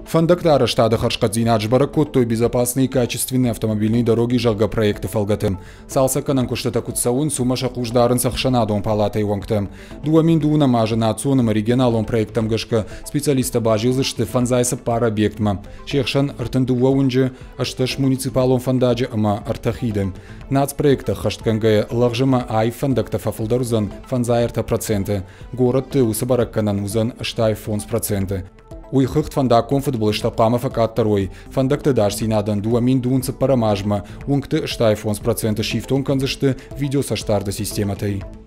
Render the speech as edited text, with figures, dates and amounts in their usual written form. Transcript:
Фондактара штада Харшкадзина Аджбаракотто безопасные и качественные автомобильные дороги жалга проекты фалгатым. Салсаканан куштата кутсаун сумаша куждарын сахшанадон палатой вонгтым. Дуамин дуна мажа национным оригиналом проектом гашка специалиста бажил что фанзайса пара объектма. Шехшан артендуаунджи ашташ муниципалом фондаджи ама артахидем. Нацпроекта хаштканга лагжима ай фондакта фафулдарузан фанзайрта проценты. Город ты усабаракканан узан аштай фонс проценты. Уйхыхт фанда конфутбол штабкама факат второй. Фандакты даш синадан дуамин дунца парамажма. Ункты штай фонс процента шифтон канзашты видео со штарда систематой.